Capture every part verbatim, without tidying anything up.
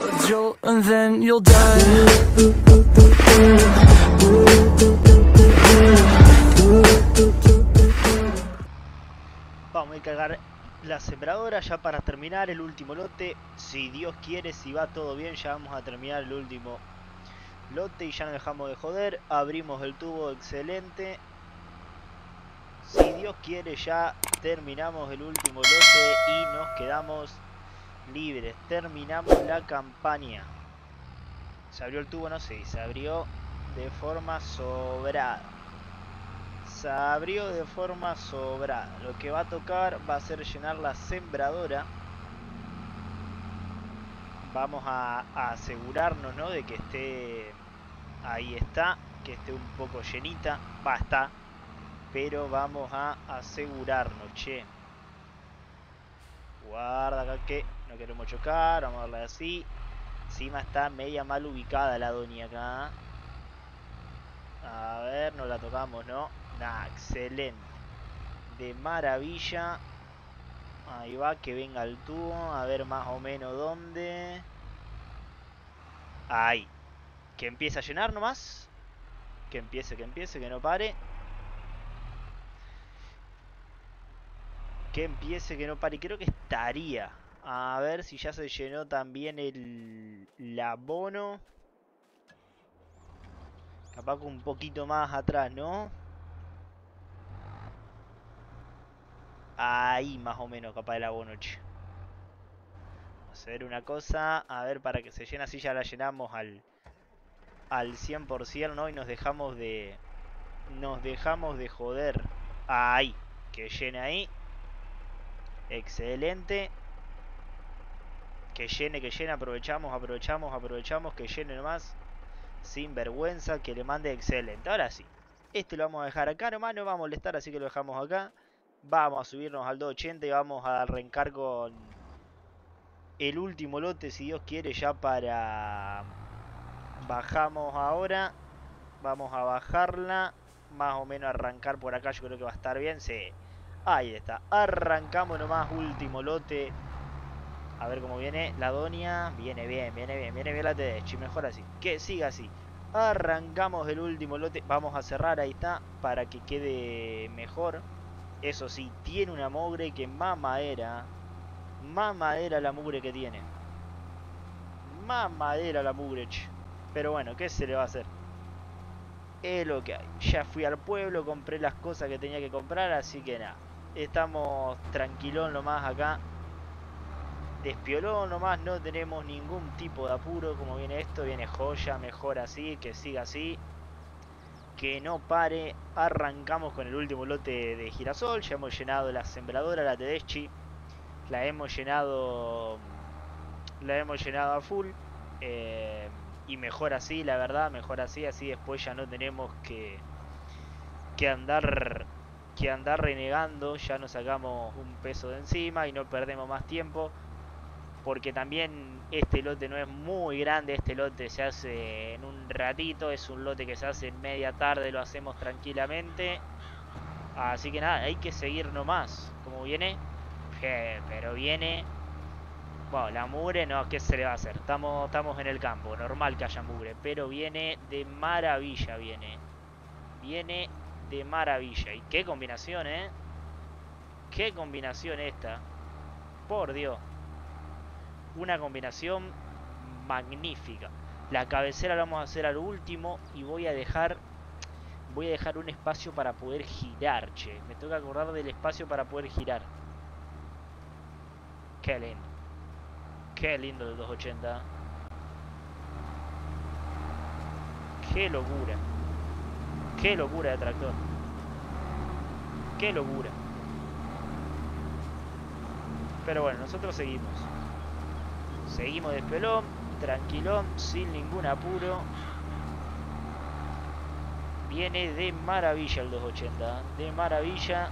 A jolt and then you'll die. Vamos a cargar la sembradora ya para terminar el último lote. Si Dios quiere, si va todo bien, ya vamos a terminar el último lote y ya no dejamos de joder. Abrimos el tubo, excelente. Si Dios quiere, ya terminamos el último lote y nos quedamos libres. Terminamos la campaña. ¿Se abrió el tubo? No sé, se abrió de forma sobrada. Se abrió de forma sobrada. Lo que va a tocar va a ser llenar la sembradora. Vamos a, a asegurarnos, ¿no?, de que esté... Ahí está, que esté un poco llenita. Va, está. Pero vamos a asegurarnos, che. Guarda acá que no queremos chocar. Vamos a darle así. Encima está media mal ubicada la doña acá. A ver, no la tocamos, ¿no? Nah, excelente. De maravilla. Ahí va, que venga el tubo. A ver más o menos dónde. Ahí. Que empiece a llenar nomás. Que empiece, que empiece, que no pare. Que empiece, que no pare. Creo que estaría. A ver si ya se llenó también el, el abono. Capaz que un poquito más atrás, ¿no? Ahí más o menos, capaz el abono, che. Vamos a ver una cosa. A ver, para que se llene así ya la llenamos al, al cien por ciento, ¿no? Y nos dejamos de... Nos dejamos de joder. Ahí. Que llene ahí. Excelente. Que llene, que llene. Aprovechamos, aprovechamos, aprovechamos. Que llene nomás. Sin vergüenza. Que le mande excelente. Ahora sí. Este lo vamos a dejar acá nomás. No va a molestar, así que lo dejamos acá. Vamos a subirnos al doscientos ochenta y vamos a arrancar con el último lote, si Dios quiere, ya para... Bajamos ahora. Vamos a bajarla. Más o menos arrancar por acá, yo creo que va a estar bien. Sí. Ahí está. Arrancamos nomás, último lote. A ver cómo viene la doña. Viene bien, viene bien, viene bien la Tedeschi. Mejor así. Que siga así. Arrancamos el último lote. Vamos a cerrar, ahí está, para que quede mejor. Eso sí, tiene una mugre que mamadera. Mamadera la mugre que tiene. Mamadera la mugre, che. Pero bueno, ¿qué se le va a hacer? Es lo que hay. Ya fui al pueblo, compré las cosas que tenía que comprar, así que nada. Estamos tranquilón nomás acá. Despiolón nomás, no tenemos ningún tipo de apuro. Como viene esto, viene joya, mejor así, que siga así. Que no pare. Arrancamos con el último lote de girasol. Ya hemos llenado la sembradora, la Tedeschi. La hemos llenado. La hemos llenado a full. Eh, y mejor así, la verdad, mejor así. Así después ya no tenemos que. Que andar. Que andar renegando. Ya nos sacamos un peso de encima y no perdemos más tiempo. Porque también este lote no es muy grande. Este lote se hace en un ratito. Es un lote que se hace en media tarde. Lo hacemos tranquilamente. Así que nada, hay que seguir nomás. Como viene. Pero viene. Bueno, la mugre no, ¿qué se le va a hacer? Estamos, estamos en el campo. Normal que haya mugre. Pero viene de maravilla. Viene. Viene de maravilla. Y qué combinación, ¿eh? Qué combinación esta. Por Dios. Una combinación magnífica. La cabecera la vamos a hacer al último. Y voy a dejar Voy a dejar un espacio para poder girar, che. Me tengo que acordar del espacio para poder girar. Qué lindo. Qué lindo el doscientos ochenta. Qué locura. Qué locura de tractor. Qué locura. Pero bueno, nosotros seguimos. Seguimos de pelón, tranquilón, sin ningún apuro. Viene de maravilla el doscientos ochenta. De maravilla.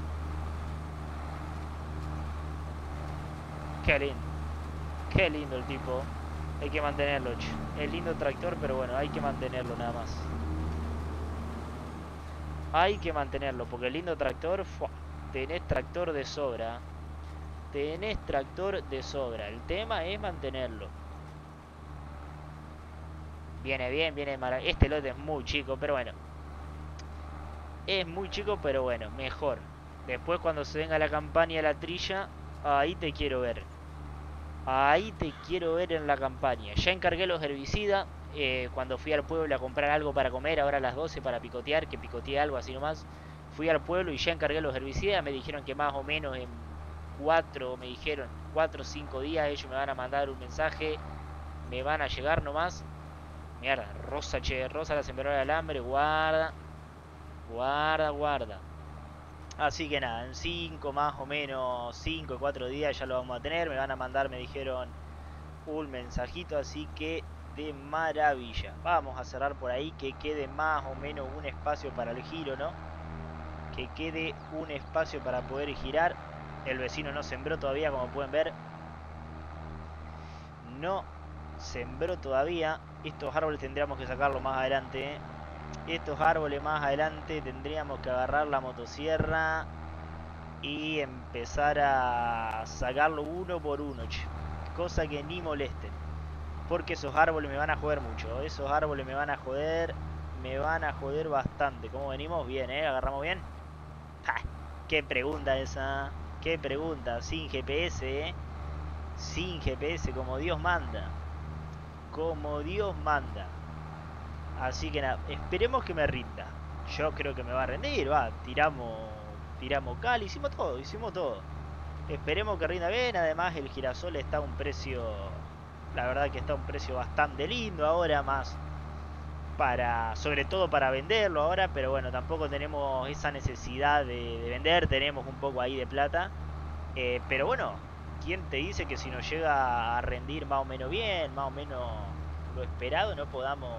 Qué lindo. Qué lindo el tipo. Hay que mantenerlo, che. Es lindo tractor, pero bueno, hay que mantenerlo nada más. Hay que mantenerlo, porque el lindo tractor, ¡fua! Tenés tractor de sobra. Tenés tractor de sobra. El tema es mantenerlo. Viene bien, viene mal. Este lote es muy chico, pero bueno. Es muy chico, pero bueno, mejor. Después cuando se venga la campaña de la trilla, ahí te quiero ver. Ahí te quiero ver en la campaña. Ya encargué los herbicidas. Eh, cuando fui al pueblo a comprar algo para comer, ahora a las doce para picotear, que picoteé algo así nomás. Fui al pueblo y ya encargué los herbicidas. Me dijeron que más o menos en cuatro, me dijeron, cuatro o cinco días ellos me van a mandar un mensaje. Me van a llegar nomás. Mierda, Rosa, che, Rosa la sembradora de alambre, guarda. Guarda, guarda. Así que nada, en cinco más o menos, cinco o cuatro días ya lo vamos a tener. Me van a mandar, me dijeron, un mensajito, así que de maravilla. Vamos a cerrar por ahí, que quede más o menos un espacio para el giro, ¿no? Que quede un espacio para poder girar. El vecino no sembró todavía, como pueden ver. No sembró todavía. Estos árboles tendríamos que sacarlos más adelante, ¿eh? Estos árboles más adelante tendríamos que agarrar la motosierra y empezar a sacarlo uno por uno, che. Cosa que ni molesten, porque esos árboles me van a joder mucho. Esos árboles me van a joder, me van a joder bastante. ¿Cómo venimos? Bien, ¿eh? ¿Agarramos bien? ¡Ja! ¡Qué pregunta esa! ¡Qué pregunta! Sin G P S, ¿eh? Sin G P S, como Dios manda. Como Dios manda. Así que nada, esperemos que me rinda. Yo creo que me va a rendir, va, tiramos, tiramos cal, hicimos todo, hicimos todo. Esperemos que rinda bien, además el girasol está a un precio, la verdad que está a un precio bastante lindo ahora, más para, sobre todo para venderlo ahora, pero bueno, tampoco tenemos esa necesidad de, de vender, tenemos un poco ahí de plata. Eh, pero bueno, ¿quién te dice que si nos llega a rendir más o menos bien, más o menos lo esperado, no podamos...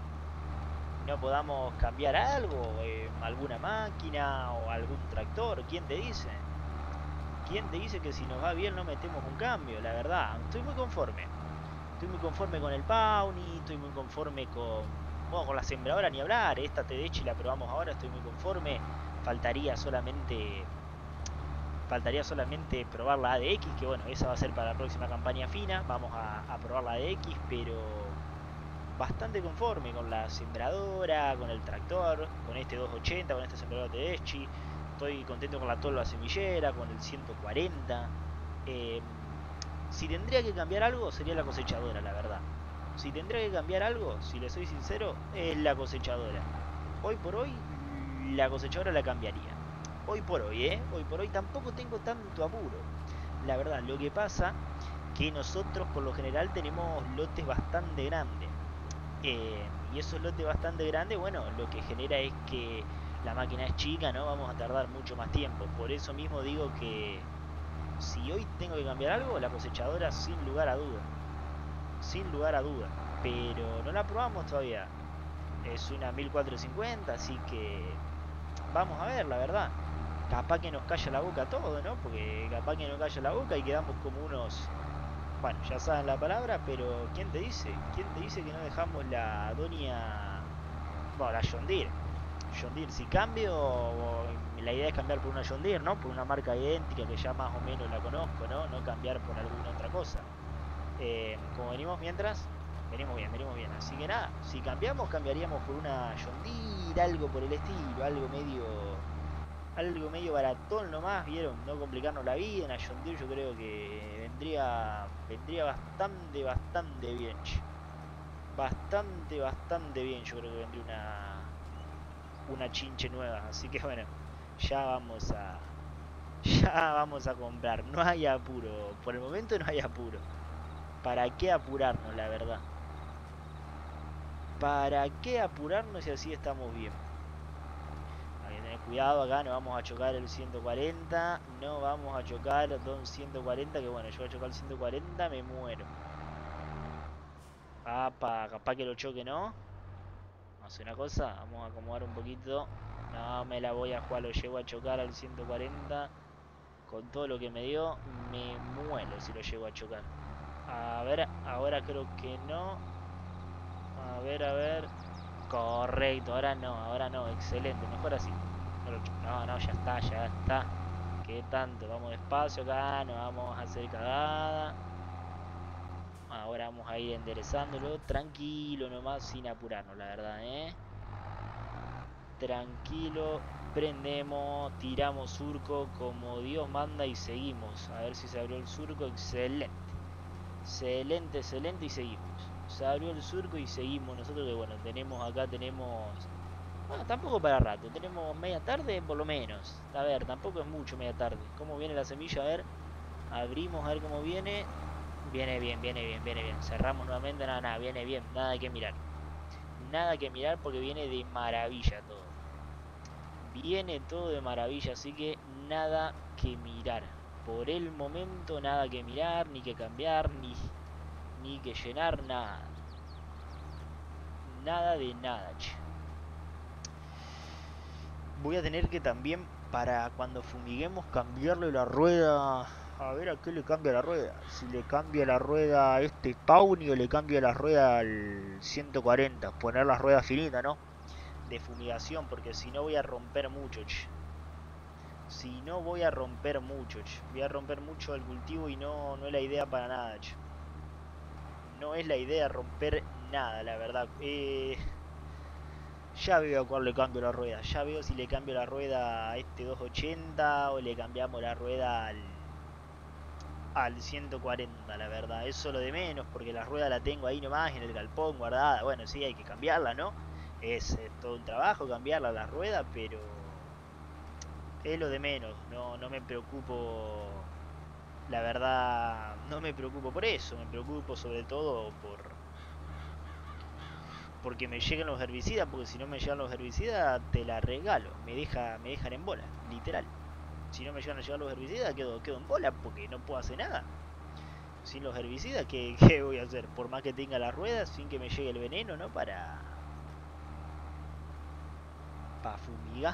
no podamos cambiar algo, eh, alguna máquina o algún tractor? ¿Quién te dice? ¿Quién te dice que si nos va bien no metemos un cambio? La verdad, estoy muy conforme. Estoy muy conforme con el Pawnee, estoy muy conforme con, bueno, con la sembradora ni hablar. Esta T D H la probamos ahora, estoy muy conforme. Faltaría solamente faltaría solamente probar la A D X, que bueno, esa va a ser para la próxima campaña fina. Vamos a, a probar la A D X, pero bastante conforme con la sembradora, con el tractor, con este doscientos ochenta, con este sembrador de Eschi. Estoy contento con la tolva semillera, con el ciento cuarenta. Eh, si tendría que cambiar algo, sería la cosechadora, la verdad. Si tendría que cambiar algo, si le soy sincero, es la cosechadora. Hoy por hoy, la cosechadora la cambiaría. Hoy por hoy, ¿eh? Hoy por hoy tampoco tengo tanto apuro. La verdad, lo que pasa que nosotros por lo general tenemos lotes bastante grandes. Eh, y esos lotes bastante grandes, bueno, lo que genera es que la máquina es chica, ¿no? Vamos a tardar mucho más tiempo. Por eso mismo digo que si hoy tengo que cambiar algo, la cosechadora sin lugar a duda. Sin lugar a duda. Pero no la probamos todavía. Es una mil cuatrocientos cincuenta, así que vamos a ver, la verdad. Capaz que nos calla la boca todo, ¿no? Porque capaz que nos calla la boca y quedamos como unos... Bueno, ya saben la palabra, pero ¿quién te dice? ¿Quién te dice que no dejamos la Donia... Bueno, la John Deere. John Deere, si cambio, la idea es cambiar por una John Deere, ¿no? Por una marca idéntica que ya más o menos la conozco, ¿no? No cambiar por alguna otra cosa. Eh, como venimos mientras, venimos bien, venimos bien. Así que nada, si cambiamos, cambiaríamos por una John Deere, algo por el estilo, algo medio... algo medio baratón nomás, ¿vieron? No complicarnos la vida. En la John Deere yo creo que vendría vendría bastante, bastante bien. Bastante, bastante bien. Yo creo que vendría una una chinche nueva. Así que bueno, ya vamos a ya vamos a comprar. No hay apuro. Por el momento no hay apuro. ¿Para qué apurarnos, la verdad? ¿Para qué apurarnos si así estamos bien? Cuidado, acá no vamos a chocar el ciento cuarenta. No vamos a chocar el ciento cuarenta. Que bueno, yo voy a chocar el ciento cuarenta, me muero. Apa, capaz que lo choque, ¿no? Vamos a hacer una cosa, vamos a acomodar un poquito. No me la voy a jugar, lo llevo a chocar al ciento cuarenta. Con todo lo que me dio, me muero si lo llevo a chocar. A ver, ahora creo que no. A ver, a ver. Correcto, ahora no, ahora no, excelente, mejor así. No, no, ya está, ya está. ¿Qué tanto? Vamos despacio acá, no vamos a hacer cagada. Ahora vamos a ir enderezándolo, tranquilo nomás, sin apurarnos, la verdad, ¿eh? Tranquilo, prendemos, tiramos surco como Dios manda y seguimos. A ver si se abrió el surco, excelente. Excelente, excelente y seguimos. Se abrió el surco y seguimos. Nosotros que bueno, tenemos acá, tenemos... Bueno, tampoco para rato, tenemos media tarde por lo menos. A ver, tampoco es mucho media tarde. ¿Cómo viene la semilla? A ver, abrimos a ver cómo viene. Viene bien, viene bien, viene bien. Cerramos nuevamente, nada, nada, viene bien, nada que mirar. Nada que mirar porque viene de maravilla todo. Viene todo de maravilla, así que nada que mirar. Por el momento nada que mirar, ni que cambiar, ni, ni que llenar, nada. Nada de nada, che. Voy a tener que también, para cuando fumiguemos, cambiarle la rueda. A ver a qué le cambia la rueda. Si le cambia la rueda a este Tawny o le cambia la rueda al ciento cuarenta. Poner las ruedas finitas, ¿no? De fumigación, porque si no voy a romper mucho, che. Si no voy a romper mucho, che. Voy a romper mucho el cultivo y no, no es la idea para nada, che. No es la idea romper nada, la verdad. Eh... Ya veo a cuál le cambio la rueda. Ya veo si le cambio la rueda a este doscientos ochenta o le cambiamos la rueda al, al ciento cuarenta, la verdad. Eso es lo de menos, porque la rueda la tengo ahí nomás en el galpón guardada. Bueno, sí, hay que cambiarla, ¿no? Es, es todo un trabajo cambiarla la rueda, pero es lo de menos. No, no me preocupo, la verdad, no me preocupo por eso. Me preocupo sobre todo por... porque me lleguen los herbicidas, porque si no me llegan los herbicidas te la regalo, me deja, me dejan en bola, literal. Si no me llegan a llegar los herbicidas quedo, quedo en bola porque no puedo hacer nada. Sin los herbicidas, ¿qué, qué voy a hacer? Por más que tenga las ruedas, sin que me llegue el veneno, ¿no? Para... para fumigar.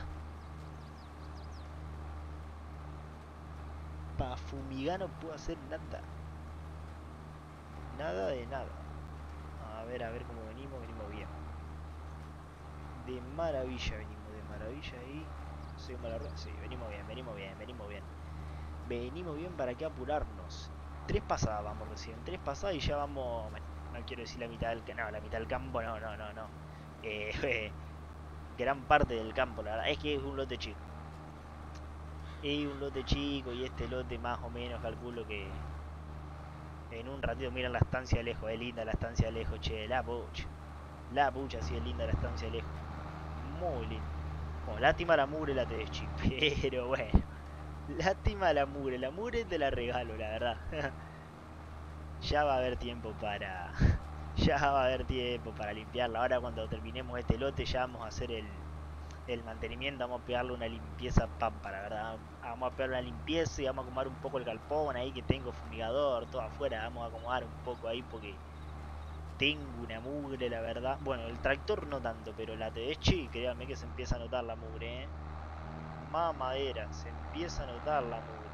Para fumigar no puedo hacer nada. Nada de nada. A ver, a ver cómo venimos, venimos bien. De maravilla venimos, de maravilla ahí. Seguimos la rueda, sí, venimos bien, venimos bien, venimos bien. Venimos bien, para qué apurarnos. Tres pasadas vamos recién, tres pasadas y ya vamos... No quiero decir la mitad del campo, no, la mitad del campo, no, no, no, no. Eh, eh, gran parte del campo, la verdad, es que es un lote chico. Es un lote chico y este lote más o menos calculo que... En un ratito, miren la estancia de lejos, es linda la estancia de lejos, che, la pucha. La pucha, sí es linda la estancia de lejos. Muy linda. Bueno, lástima la mugre la Tedeschi, pero bueno. Lástima la mugre, la mugre te la regalo, la verdad. Ya va a haber tiempo para... Ya va a haber tiempo para limpiarla. Ahora cuando terminemos este lote ya vamos a hacer el, el mantenimiento. Vamos a pegarle una limpieza pampa, la verdad. Vamos a pegarle una limpieza y vamos a acomodar un poco el galpón ahí que tengo fumigador, todo afuera. Vamos a acomodar un poco ahí porque... tengo una mugre, la verdad. Bueno, el tractor no tanto, pero la Tedeschi, créanme que se empieza a notar la mugre, ¿eh? Mamadera, se empieza a notar la mugre.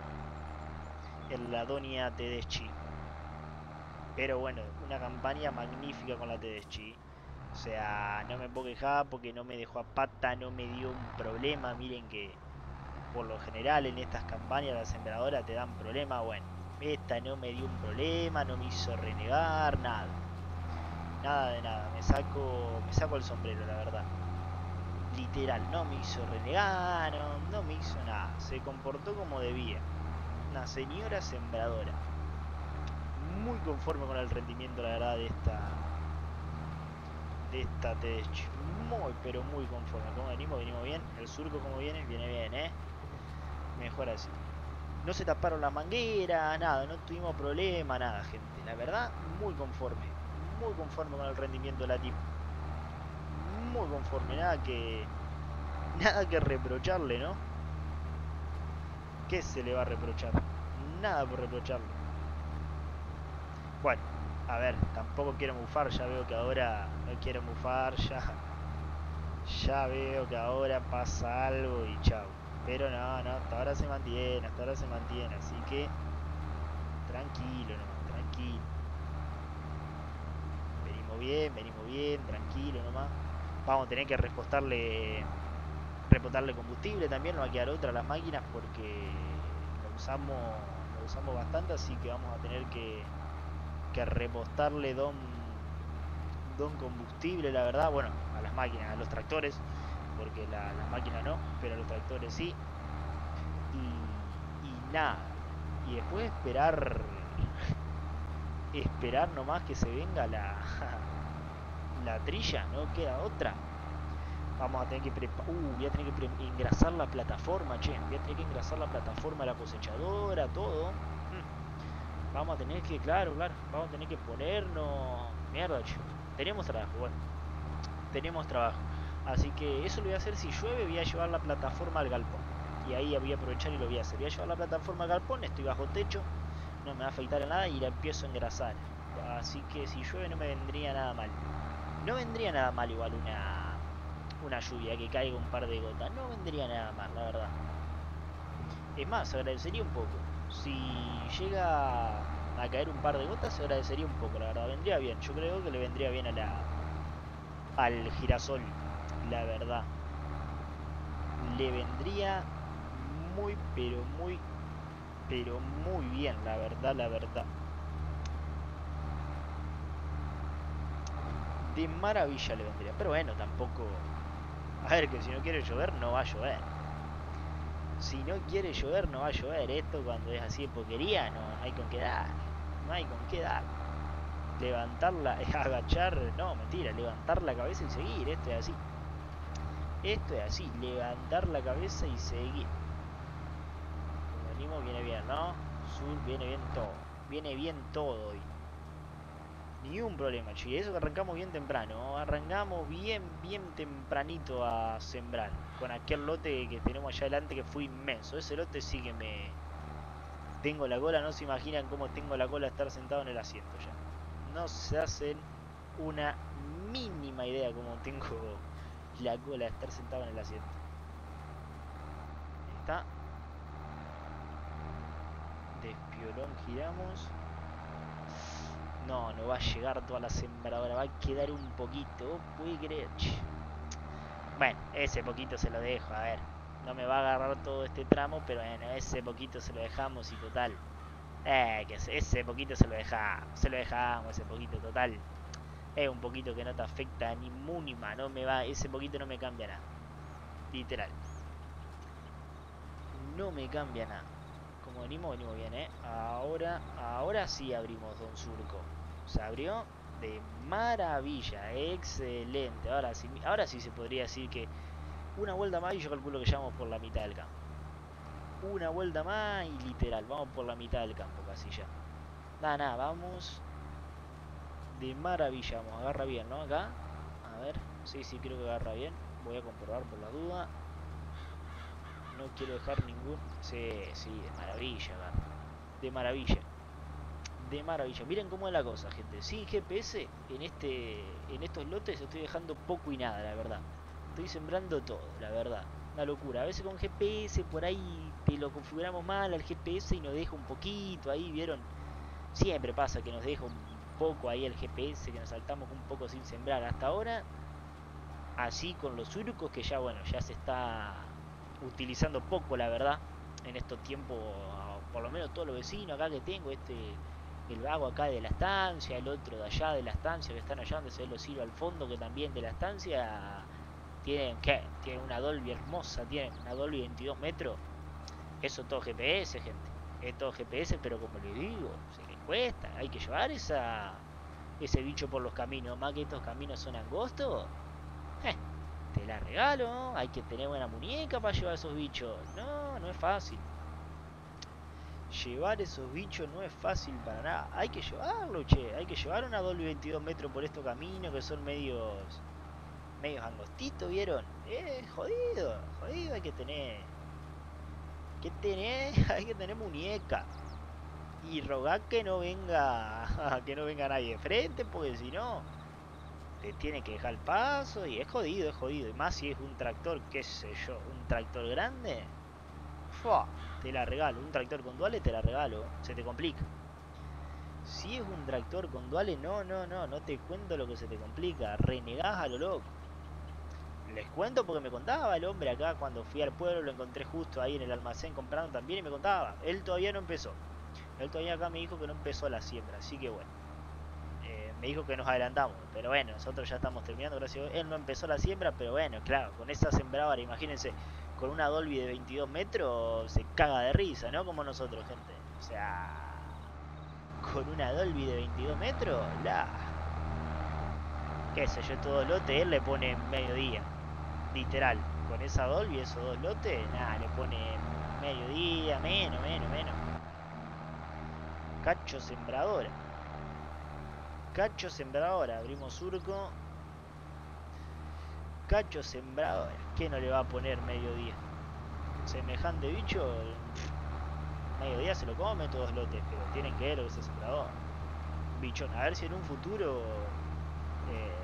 En la Donia Tedeschi. Pero bueno, una campaña magnífica con la Tedeschi. O sea, no me puedo quejar porque no me dejó a pata, no me dio un problema. Miren que por lo general en estas campañas las sembradoras te dan problema. Bueno, esta no me dio un problema, no me hizo renegar, nada. Nada de nada, me saco, me saco el sombrero, la verdad. Literal, no me hizo renegar, no, no me hizo nada. Se comportó como debía. Una señora sembradora. Muy conforme con el rendimiento, la verdad, de esta de esta Tedeschi. Muy, pero muy conforme. Como venimos, venimos bien. El surco como viene, viene bien, ¿eh? Mejor así. No se taparon las mangueras, nada, no tuvimos problema, nada, gente. La verdad, muy conforme. Muy conforme con el rendimiento de la tip. Muy conforme, nada que... Nada que reprocharle, ¿no? ¿Qué se le va a reprochar? Nada por reprocharle. Bueno, a ver, tampoco quiero mufar, ya veo que ahora no quiero mufar, ya... Ya veo que ahora pasa algo y chao. Pero no, no, hasta ahora se mantiene, hasta ahora se mantiene, así que... Tranquilo, no, tranquilo. Venimos bien, venimos bien, tranquilo nomás. Vamos a tener que repostarle... Repostarle combustible también, no va a quedar otra a las máquinas porque... Lo usamos, lo usamos bastante, así que vamos a tener que... que repostarle don, don combustible, la verdad. Bueno, a las máquinas, a los tractores, porque la, las máquinas no, pero a los tractores sí. Y, y nada. Y después esperar, esperar nomás que se venga la, la trilla, no queda otra. Vamos a tener que preparar, uh, voy a tener que engrasar la plataforma, che, voy a tener que engrasar la plataforma de la cosechadora, todo. Hmm. Vamos a tener que, claro, claro, vamos a tener que ponernos, mierda, che. Tenemos trabajo, bueno, tenemos trabajo. Así que eso lo voy a hacer. Si llueve voy a llevar la plataforma al galpón. Y ahí voy a aprovechar y lo voy a hacer. Voy a llevar la plataforma al galpón, estoy bajo techo, no me va a afectar a nada y la empiezo a engrasar. Así que si llueve no me vendría nada mal. No vendría nada mal igual una... una lluvia, que caiga un par de gotas, no vendría nada mal, la verdad. Es más, se agradecería un poco. Si llega a caer un par de gotas, se agradecería un poco, la verdad. Vendría bien, yo creo que le vendría bien a la al girasol, la verdad. Le vendría muy, pero muy, pero muy bien, la verdad, la verdad. De maravilla le vendría, pero bueno, tampoco... A ver, que si no quiere llover, no va a llover. Si no quiere llover, no va a llover. Esto cuando es así de poquería, no, no hay con qué dar. No hay con qué dar. Levantarla, agachar, no, mentira, levantar la cabeza y seguir. Esto es así. Esto es así, levantar la cabeza y seguir. Como venimos, viene bien, ¿no? Sur, viene bien todo. Viene bien todo hoy. Ni un problema, che. Eso que arrancamos bien temprano. Arrancamos bien, bien tempranito a sembrar. Con aquel lote que tenemos allá adelante que fue inmenso. Ese lote sí que me... Tengo la cola, no se imaginan cómo tengo la cola estar sentado en el asiento ya. No se hacen una mínima idea cómo tengo la cola de estar sentado en el asiento. Ahí está. Despiolón, giramos. No, no va a llegar toda la sembradora, va a quedar un poquito, puede creer. Bueno, ese poquito se lo dejo, a ver. No me va a agarrar todo este tramo, pero bueno, ese poquito se lo dejamos y total. Eh, que ese poquito se lo dejamos, se lo dejamos, ese poquito total. Es un poquito que no te afecta ni mínima, no me va, ese poquito no me cambia nada. Literal. No me cambia nada. Como venimos, venimos bien, eh. Ahora, ahora sí abrimos Don Surco. Se abrió de maravilla, excelente. Ahora sí, ahora sí se podría decir que una vuelta más y yo calculo que ya vamos por la mitad del campo. Una vuelta más y literal, vamos por la mitad del campo casi ya. Nada, nada, vamos de maravilla, vamos, agarra bien, ¿no? Acá, a ver, sí, sí, creo que agarra bien. Voy a comprobar por la duda. No quiero dejar ningún... Sí, sí, de maravilla, agarra. De maravilla. De maravilla. Miren cómo es la cosa, gente. Sin G P S en este en estos lotes estoy dejando poco y nada, la verdad. Estoy sembrando todo, la verdad. Una locura. A veces con G P S por ahí te lo configuramos mal al G P S y nos deja un poquito ahí, ¿vieron? Siempre pasa que nos deja un poco ahí el G P S, que nos saltamos un poco sin sembrar. Hasta ahora, así con los surcos, que ya, bueno, ya se está utilizando poco, la verdad, en estos tiempos. Por lo menos todos los vecinos acá que tengo, este... el vago acá de la estancia, el otro de allá de la estancia, que están allá donde se ve los hilos al fondo, que también de la estancia tienen, ¿qué? Tienen una Dolby hermosa, tienen una Dolby veintidós metros. Eso todo G P S, gente. Es todo G P S, pero como les digo, se les cuesta. Hay que llevar esa ese bicho por los caminos. Más que estos caminos son angostos. Eh, te la regalo, ¿no? Hay que tener buena muñeca para llevar esos bichos. No, no es fácil. Llevar esos bichos no es fácil para nada. Hay que llevarlo, che. Hay que llevar una Dolby veintidós metros por estos caminos que son medios medios angostitos, ¿vieron? Eh, jodido, jodido. Hay que tener que tener, hay que tener muñeca. Y rogar que no venga que no venga nadie de frente, porque si no te tiene que dejar el paso y es jodido, es jodido. Y más si es un tractor, qué sé yo, un tractor grande. Fua, te la regalo. Un tractor con duales te la regalo. Se te complica. Si es un tractor con duales, no, no, no. No te cuento lo que se te complica. Renegás a lo loco. Les cuento porque me contaba el hombre acá cuando fui al pueblo. Lo encontré justo ahí en el almacén comprando también y me contaba. Él todavía no empezó. Él todavía acá me dijo que no empezó la siembra. Así que bueno. me dijo que nos adelantamos, pero bueno, nosotros ya estamos terminando, gracias a Dios. Él no empezó la siembra, pero bueno, claro, con esa sembradora, imagínense, con una Dolby de veintidós metros, se caga de risa, ¿no? Como nosotros, gente. O sea, con una Dolby de veintidós metros, la... qué sé yo, todo lote, él le pone mediodía, literal. Con esa Dolby, esos dos lotes, nada, le pone mediodía, menos, menos, menos. Cacho sembradora. Cacho sembradora, abrimos surco. Cacho sembradora. ¿Qué no le va a poner mediodía? Semejante bicho, mediodía se lo come todos los lotes, pero tienen que ver lo que es el sembrador. Bichón, a ver si en un futuro... Eh,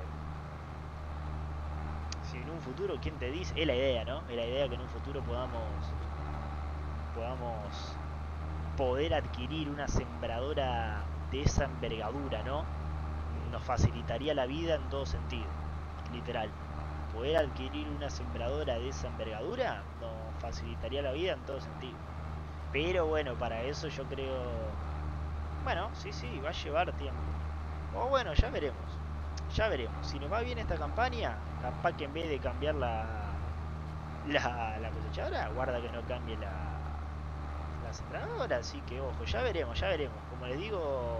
si en un futuro, ¿quién te dice? Es la idea, ¿no? Es la idea que en un futuro podamos... Podamos... poder adquirir una sembradora de esa envergadura, ¿no? Nos facilitaría la vida en todo sentido, literal. Poder adquirir una sembradora de esa envergadura nos facilitaría la vida en todo sentido. Pero bueno, para eso yo creo... Bueno, sí, sí, va a llevar tiempo. O bueno, ya veremos. Ya veremos. Si nos va bien esta campaña, capaz que en vez de cambiar la, la, la cosechadora, guarda que no cambie la, la sembradora. Así que ojo, ya veremos, ya veremos. Como les digo,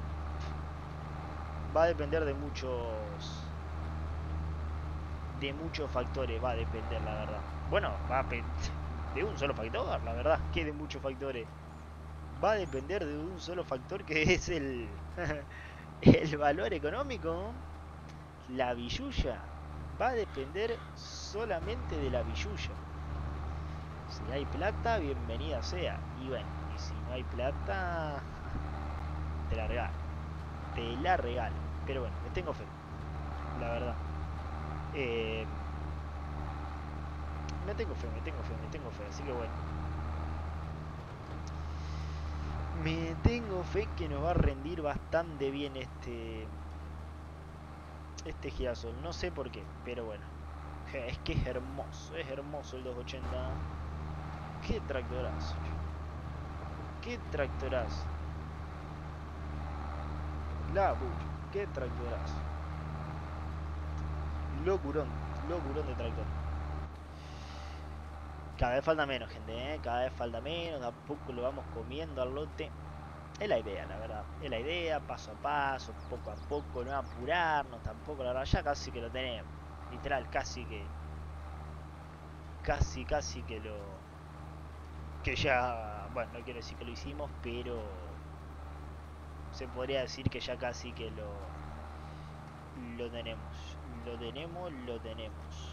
va a depender de muchos... de muchos factores, va a depender, la verdad. Bueno, va a de un solo factor, la verdad, que de muchos factores. Va a depender de un solo factor, que es el el valor económico. La billulla va a depender solamente de la billulla. Si hay plata, bienvenida sea. Y bueno, y si no hay plata, te la regalo. Te la regalo. Pero bueno, me tengo fe, la verdad. Eh, me tengo fe, me tengo fe, me tengo fe, así que bueno. Me tengo fe que nos va a rendir bastante bien este este girasol. No sé por qué, pero bueno. Es que es hermoso, es hermoso el doscientos ochenta. Qué tractorazo. Qué tractorazo. La bulla, qué tractorazo. Locurón, locurón de tractor. Cada vez falta menos, gente, ¿eh? Cada vez falta menos, a poco lo vamos comiendo al lote. Es la idea, la verdad. Es la idea, paso a paso, poco a poco, no apurarnos tampoco, la verdad. Ya casi que lo tenemos. Literal, casi que... Casi, casi que lo... Que ya... Bueno, no quiero decir que lo hicimos, pero... Se podría decir que ya casi que lo... Lo tenemos. Lo tenemos, lo tenemos.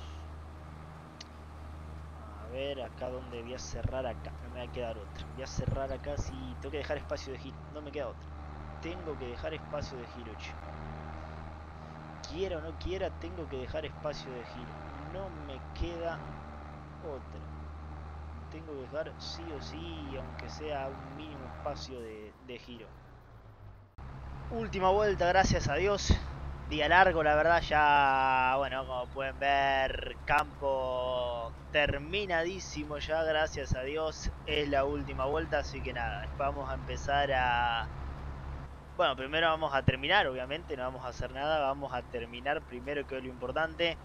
A ver, acá donde voy a cerrar acá. No me va a quedar otra. Voy a cerrar acá, sí. Tengo que dejar espacio de giro. No me queda otra. Tengo que dejar espacio de giro, che. Quiera o no quiera, tengo que dejar espacio de giro. No me queda otra. Tengo que dejar sí o sí, aunque sea un mínimo espacio de, de giro. Última vuelta, gracias a Dios. Día largo, la verdad, ya, bueno, como pueden ver, campo terminadísimo ya, gracias a Dios. Es la última vuelta, así que nada, vamos a empezar a... Bueno, primero vamos a terminar, obviamente, no vamos a hacer nada, vamos a terminar primero, que es lo importante.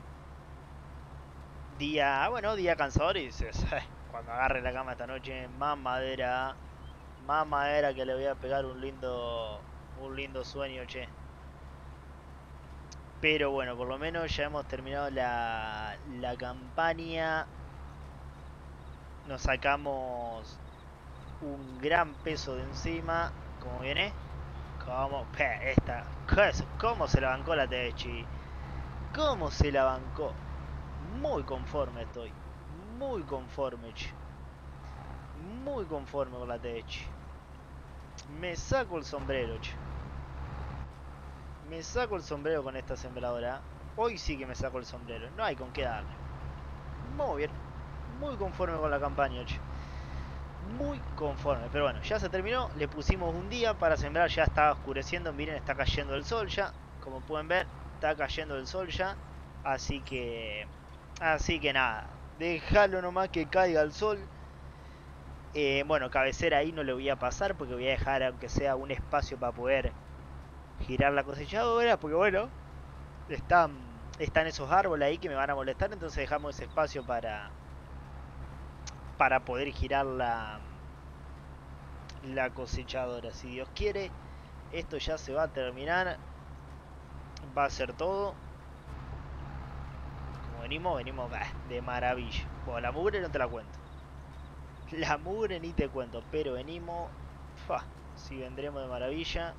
Día, bueno, día cansador, y dices, eh, cuando agarre la cama esta noche, más madera, más madera, que le voy a pegar un lindo, un lindo sueño, che. Pero bueno, por lo menos ya hemos terminado la, la campaña. Nos sacamos un gran peso de encima. ¿Cómo viene? ¿Cómo? Pe, esta. ¿Cómo se la bancó la Techi? ¿Cómo se la bancó? Muy conforme estoy. Muy conforme, che. Muy conforme con la Techi. Me saco el sombrero, che. Me saco el sombrero con esta sembradora. Hoy sí que me saco el sombrero. No hay con qué darle. Muy bien. Muy conforme con la campaña, che. Muy conforme. Pero bueno, ya se terminó. Le pusimos un día para sembrar. Ya está oscureciendo. Miren, está cayendo el sol ya. Como pueden ver, está cayendo el sol ya. Así que... Así que nada. Déjalo nomás que caiga el sol. Eh, bueno, cabecera ahí no le voy a pasar, porque voy a dejar, aunque sea, un espacio para poder... girar la cosechadora, porque bueno, están, están esos árboles ahí que me van a molestar, entonces dejamos ese espacio para, para poder girar la, la cosechadora. Si Dios quiere, esto ya se va a terminar, va a ser todo. Como venimos, venimos bah, de maravilla. Bueno, la mugre no te la cuento. La mugre ni te cuento, pero venimos... Fa, si vendremos de maravilla.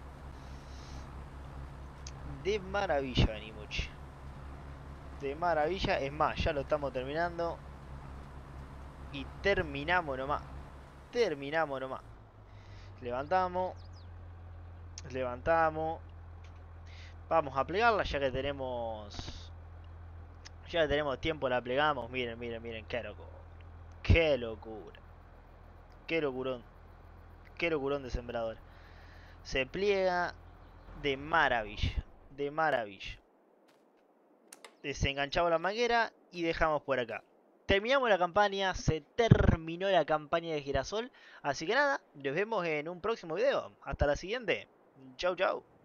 De maravilla venimos. Che. De maravilla, es más, ya lo estamos terminando. Y terminamos nomás. Terminamos nomás. Levantamos. Levantamos. Vamos a plegarla ya que tenemos... Ya que tenemos tiempo la plegamos. Miren, miren, miren, qué locura. Qué locura. Qué locurón. Qué locurón de sembrador. Se pliega de maravilla. De maravilla. Desenganchamos la manguera y dejamos por acá. Terminamos la campaña, se terminó la campaña de girasol. Así que nada, nos vemos en un próximo video. Hasta la siguiente. Chau, chau.